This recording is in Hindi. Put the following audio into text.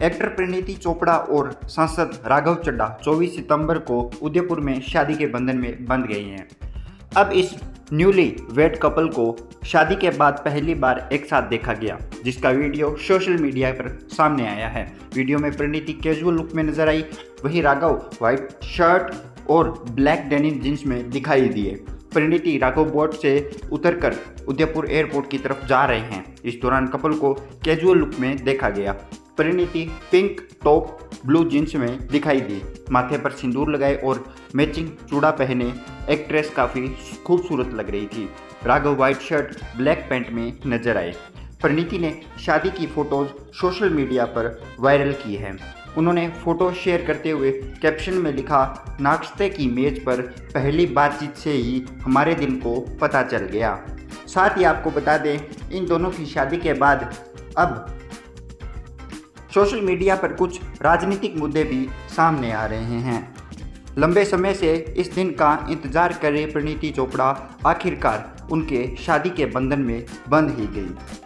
एक्टर परिणीति चोपड़ा और सांसद राघव चड्ढा 24 सितंबर को उदयपुर में शादी के बंधन में बंध गए हैं। अब इस न्यूली वेड कपल को शादी के बाद पहली बार एक साथ देखा गया, जिसका वीडियो सोशल मीडिया पर सामने आया है। वीडियो में परिणीति कैजुअल लुक में नजर आई, वहीं राघव व्हाइट शर्ट और ब्लैक डेनिम जींस में दिखाई दिए। परिणीति राघव बोट से उतरकर उदयपुर एयरपोर्ट की तरफ जा रहे हैं। इस दौरान कपल को कैजुअल लुक में देखा गया। Parineeti pink top blue jeans में दिखाई दी, माथे पर सिंदूर लगाए और मैचिंग चूड़ा पहने एक्ट्रेस काफ़ी खूबसूरत लग रही थी। Raghav white shirt black pant में नजर आए। परिणीति ने शादी की फ़ोटोज़ सोशल मीडिया पर वायरल की है। उन्होंने फ़ोटो शेयर करते हुए कैप्शन में लिखा, नाश्ते की मेज़ पर पहली बातचीत से ही हमारे दिल को पता चल गया। साथ ही आपको बता दें, इन दोनों की शादी के बाद अब सोशल मीडिया पर कुछ राजनीतिक मुद्दे भी सामने आ रहे हैं। लंबे समय से इस दिन का इंतजार कर रही परिणीति चोपड़ा आखिरकार उनके शादी के बंधन में बंध ही गई।